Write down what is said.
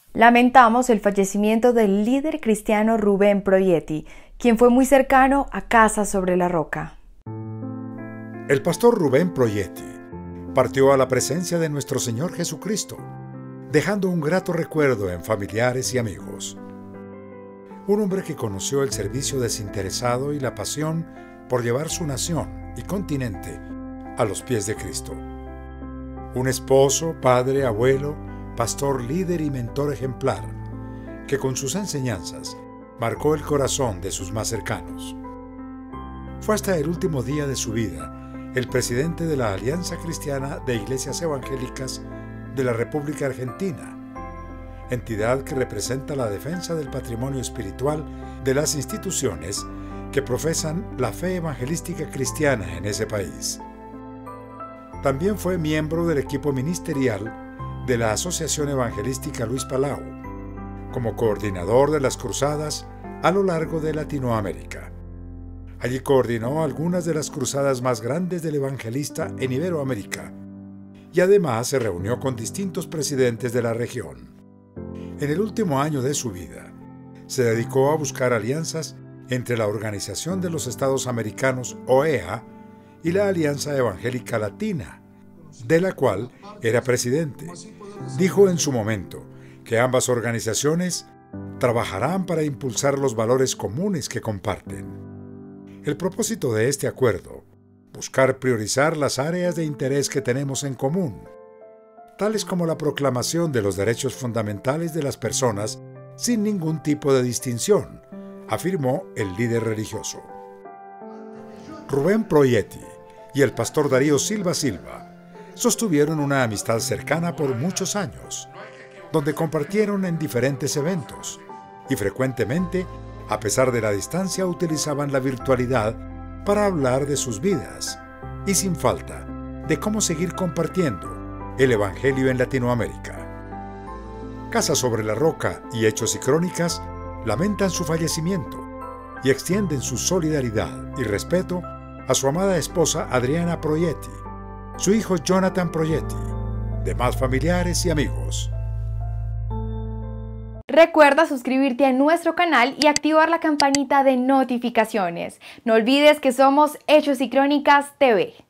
Lamentamos el fallecimiento del líder cristiano Rubén Proietti, quien fue muy cercano a Casa sobre la Roca. El pastor Rubén Proietti partió a la presencia de nuestro Señor Jesucristo, dejando un grato recuerdo en familiares y amigos. Un hombre que conoció el servicio desinteresado y la pasión por llevar su nación y continente a los pies de Cristo. Un esposo, padre, abuelo, pastor, líder y mentor ejemplar, que con sus enseñanzas marcó el corazón de sus más cercanos. Fue hasta el último día de su vida el presidente de la Alianza Cristiana de Iglesias Evangélicas de la República Argentina, entidad que representa la defensa del patrimonio espiritual de las instituciones que profesan la fe evangelística cristiana en ese país. También fue miembro del equipo ministerial de la Asociación Evangelística Luis Palau, como coordinador de las cruzadas a lo largo de Latinoamérica. Allí coordinó algunas de las cruzadas más grandes del evangelista en Iberoamérica, y además se reunió con distintos presidentes de la región. En el último año de su vida, se dedicó a buscar alianzas entre la Organización de los Estados Americanos, OEA, y la Alianza Evangélica Latina, de la cual era presidente. Dijo en su momento que ambas organizaciones trabajarán para impulsar los valores comunes que comparten. El propósito de este acuerdo: buscar priorizar las áreas de interés que tenemos en común, tales como la proclamación de los derechos fundamentales de las personas sin ningún tipo de distinción, afirmó el líder religioso. Rubén Proietti y el pastor Darío Silva sostuvieron una amistad cercana por muchos años, donde compartieron en diferentes eventos y frecuentemente, a pesar de la distancia, utilizaban la virtualidad para hablar de sus vidas y sin falta de cómo seguir compartiendo el Evangelio en Latinoamérica. Casa sobre la Roca y Hechos y Crónicas lamentan su fallecimiento y extienden su solidaridad y respeto a su amada esposa Adriana Proietti, su hijo Jonathan Proietti, demás familiares y amigos. Recuerda suscribirte a nuestro canal y activar la campanita de notificaciones. No olvides que somos Hechos y Crónicas TV.